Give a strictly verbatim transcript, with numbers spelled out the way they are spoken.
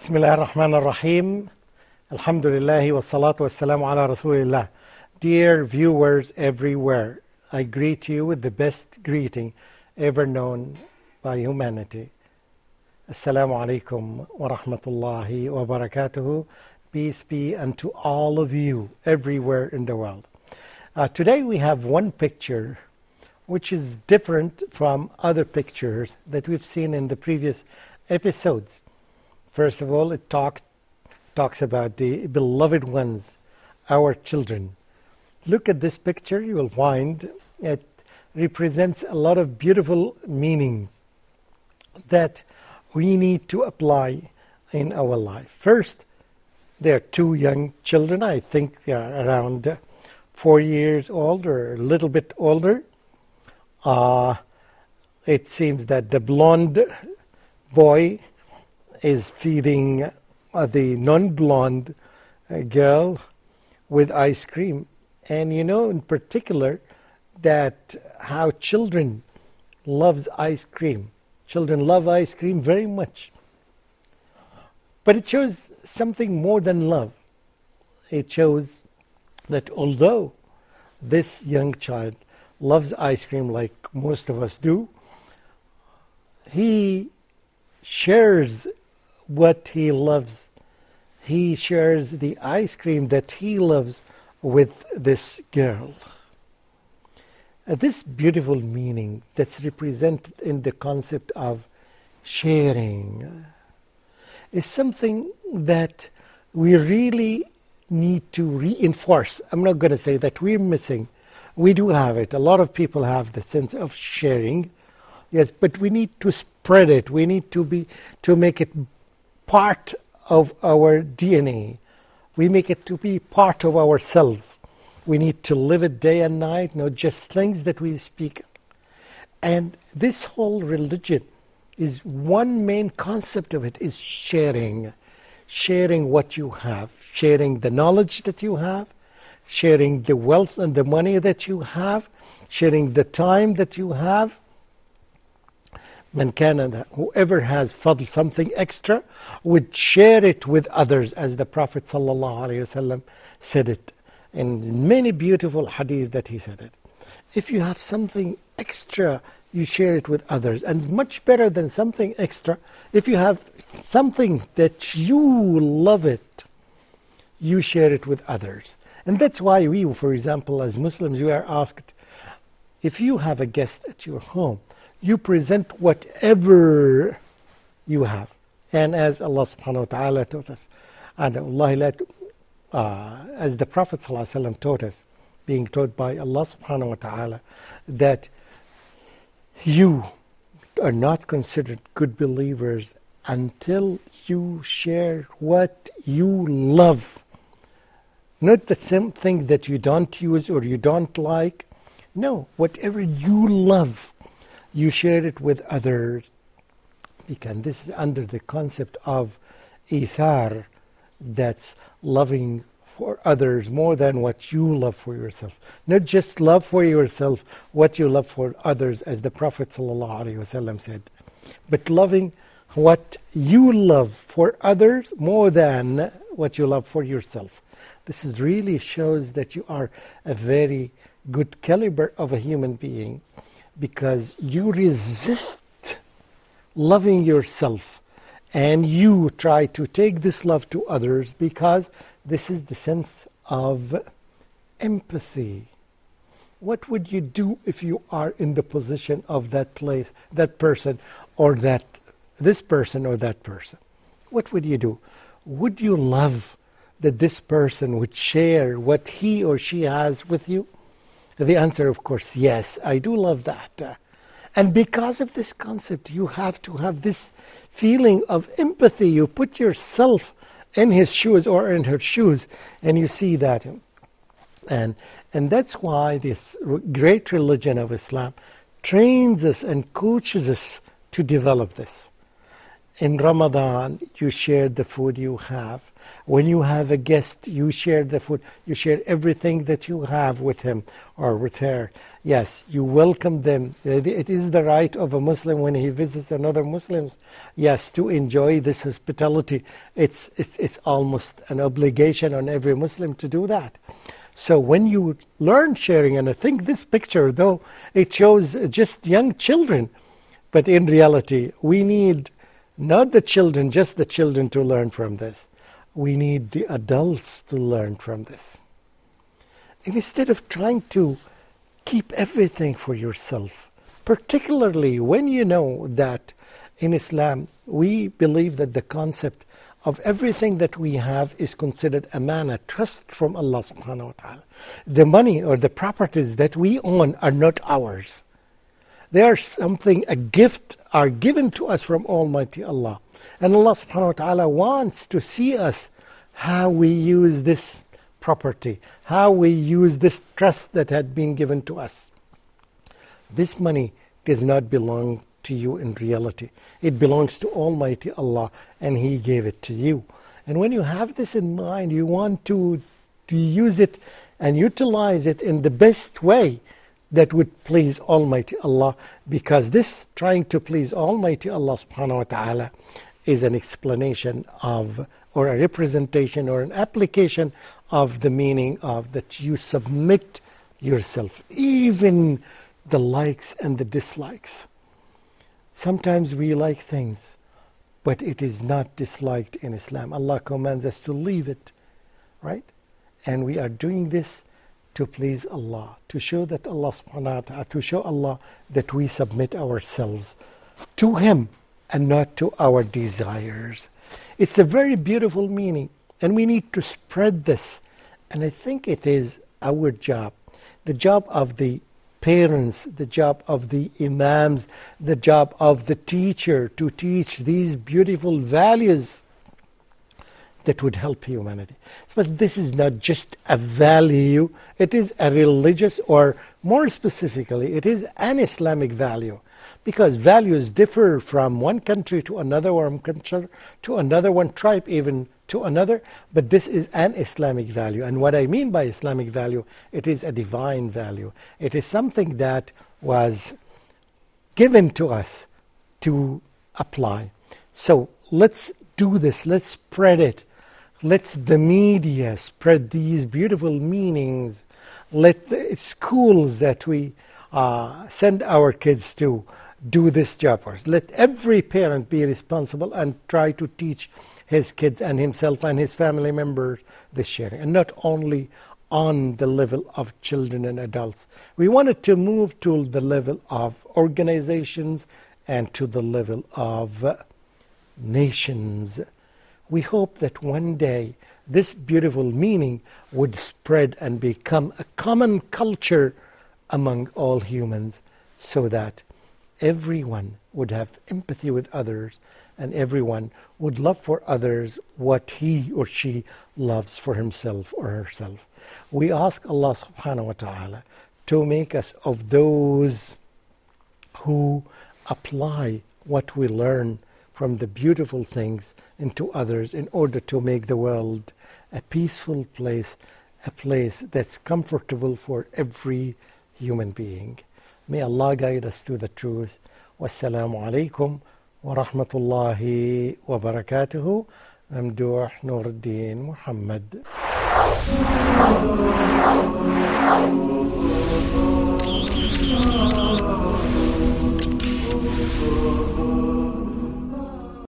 بسم الله الرحمن الرحيم. الحمد لله والصلاة والسلام على رسول الله. Dear viewers everywhere, I greet you with the best greeting ever known by humanity. Assalamu alaikum wa rahmatullahi wa barakatuhu. Peace be unto all of you everywhere in the world. Uh, today we have one picture which is different from other pictures that we've seen in the previous episodes. First of all, it talk, talks about the beloved ones, our children. Look at this picture, you will find it represents a lot of beautiful meanings that we need to apply in our life. First, there are two young children. I think they are around four years old or a little bit older. Uh, it seems that the blonde boy is feeding uh, the non-blonde uh, girl with ice cream. And you know in particular that how children loves ice cream. Children love ice cream very much. But it shows something more than love. It shows that although this young child loves ice cream like most of us do, he shares what he loves. He shares the ice cream that he loves with this girl. Uh, this beautiful meaning that's represented in the concept of sharing is something that we really need to reinforce. I'm not going to say that we're missing. We do have it. A lot of people have the sense of sharing. Yes, but we need to spread it. We need to be to make it part of our D N A. We make it to be part of ourselves. We need to live it day and night, not just things that we speak. And this whole religion is one main concept of it is sharing. Sharing what you have. Sharing the knowledge that you have. Sharing the wealth and the money that you have. Sharing the time that you have. Man kana, whoever has fadl, something extra, would share it with others, as the Prophet ﷺ said it in many beautiful hadith that he said it. If you have something extra, you share it with others. And much better than something extra, if you have something that you love it, you share it with others. And that's why we, for example, as Muslims, we are asked, if you have a guest at your home, you present whatever you have. And as Allah subhanahu wa ta'ala taught us, and Allah, uh, as the Prophet ﷺ taught us, being taught by Allah subhanahu wa ta'ala, that you are not considered good believers until you share what you love. Not the same thing that you don't use or you don't like. No, whatever you love, you share it with others. Because this is under the concept of ithar, that's loving for others more than what you love for yourself. Not just love for yourself what you love for others, as the Prophet ﷺ said, but loving what you love for others more than what you love for yourself. This is really shows that you are a very good caliber of a human being, because you resist loving yourself and you try to take this love to others, because this is the sense of empathy. What would you do if you are in the position of that place, that person, or that this person or that person? What would you do? Would you love that this person would share what he or she has with you? The answer, of course, yes, I do love that. Uh, and because of this concept, you have to have this feeling of empathy. You put yourself in his shoes or in her shoes, and you see that. And, and that's why this great religion of Islam trains us and coaches us to develop this. In Ramadan, you share the food you have. When you have a guest, you share the food. You share everything that you have with him or with her. Yes, you welcome them. It is the right of a Muslim when he visits another Muslim, yes, to enjoy this hospitality. It's, it's, it's almost an obligation on every Muslim to do that. So when you learn sharing, and I think this picture, though, it shows just young children, but in reality, we need not the children, just the children to learn from this. We need the adults to learn from this. And instead of trying to keep everything for yourself, particularly when you know that in Islam, we believe that the concept of everything that we have is considered amana, trust from Allah subhanahu wa ta'ala. The money or the properties that we own are not ours. They are something, a gift, are given to us from Almighty Allah. And Allah subhanahu wa ta'ala wants to see us how we use this property, how we use this trust that had been given to us. This money does not belong to you in reality. It belongs to Almighty Allah, and He gave it to you. And when you have this in mind, you want to, to use it and utilize it in the best way that would please Almighty Allah, because this trying to please Almighty Allah subhanahu wa ta'ala is an explanation of, or a representation or an application of the meaning of that you submit yourself, even the likes and the dislikes. Sometimes we like things, but it is not disliked in Islam. Allah commands us to leave it, right? And we are doing this to please Allah, to show that Allah subhanahu wa ta'ala, to show Allah that we submit ourselves to Him and not to our desires. It's a very beautiful meaning, and we need to spread this. And I think it is our job, the job of the parents, the job of the imams, the job of the teacher to teach these beautiful values that would help humanity. But this is not just a value, it is a religious, or more specifically, it is an Islamic value. Because values differ from one country to another, one country to another, one tribe even to another, but this is an Islamic value. And what I mean by Islamic value, it is a divine value. It is something that was given to us to apply. So let's do this, let's spread it. Let the media spread these beautiful meanings. Let the schools that we uh, send our kids to do this job for us. Let every parent be responsible and try to teach his kids and himself and his family members this sharing. And not only on the level of children and adults. We wanted to move to the level of organizations and to the level of uh, nations. We hope that one day this beautiful meaning would spread and become a common culture among all humans, so that everyone would have empathy with others and everyone would love for others what he or she loves for himself or herself. We ask Allah subhanahu wa ta'ala to make us of those who apply what we learn from the beautiful things into others in order to make the world a peaceful place, a place that's comfortable for every human being. May Allah guide us to the truth. Wassalamu alaikum wa rahmatullahi wa barakatuhu. Mamdouh Nuruddin Muhammad.